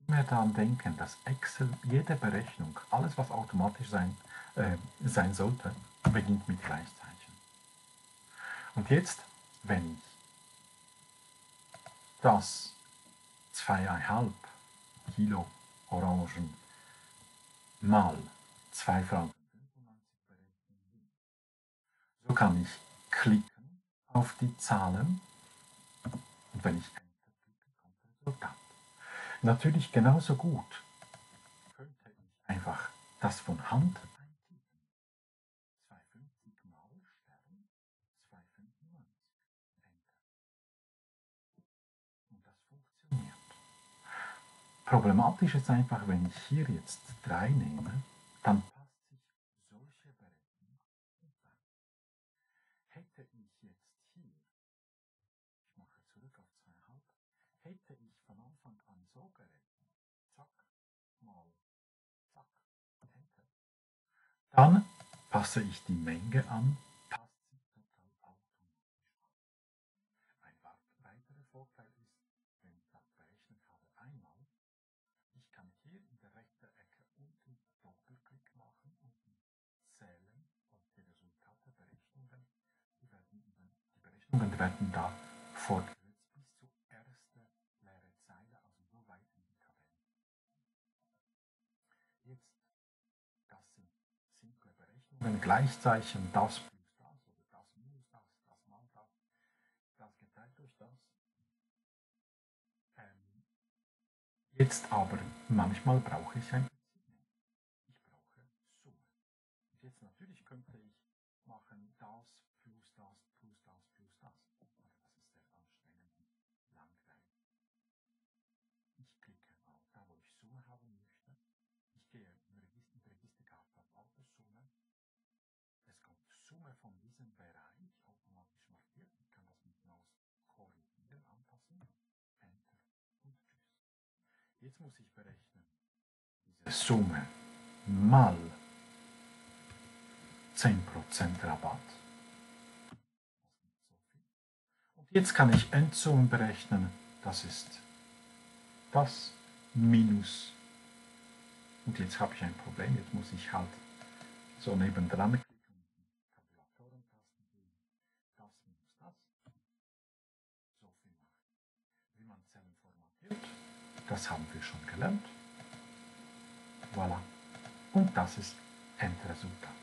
immer daran denken, dass Excel jede Berechnung, alles was automatisch sein sollte, beginnt mit Gleichzeichen. Und jetzt, wenn ich das 2,5 Kilo Orangen mal 2 Franken 95 berechnen will, so kann ich klicken auf die Zahlen und wenn ich Enter klicke, kommt das Resultat. Natürlich genauso gut könnte ich einfach das von Hand eintippen. 250 mal Stern 295. Enter. Und das funktioniert. Problematisch ist einfach, wenn ich hier jetzt 3 nehme, dann passt sich solche Berechnung nicht an. Hätte ich jetzt hier, ich mache zurück auf 2,5, hätte ich von Anfang an so gerechnet, zack, mal, zack, Enter, dann passe ich die Menge an, passt sie total automatisch an. Ein weiterer Vorteil ist, wenn ich das berechnet habe einmal, ich kann hier in der rechten Ecke unten Doppelklick machen und zählen und die Resultate Berechnungen, die Berechnungen werden da fortgesetzt bis zur ersten leeren Zeile, also so weit in die Tabelle. Jetzt, das sind simple Berechnungen, Gleichzeichen, das plus das oder das minus das, das mal das geteilt durch das. Jetzt aber, manchmal brauche ich ein bisschen mehr. Ich brauche Summe. Und jetzt natürlich könnte ich machen das plus das plus das plus das. Aber das ist sehr anstrengend und langweilig. Ich klicke auf da, wo ich Summe haben möchte. Ich gehe in die Registerkarte auf Autosumme. Es kommt Summe von diesem Bereich automatisch markiert. Ich kann das mit Maus korrigieren, anpassen. Enter und Tschüss. Jetzt muss ich berechnen diese Summe mal 10% Rabatt. Und jetzt kann ich Endsummen berechnen. Das ist das minus. Und jetzt habe ich ein Problem. Jetzt muss ich halt so nebendran klicken und die Tabulatoren-Tasten gehen. Das minus das. So viel machen. Wie man Zellen formatiert, das haben wir schon gelernt. Voilà. Und das ist Endresultat.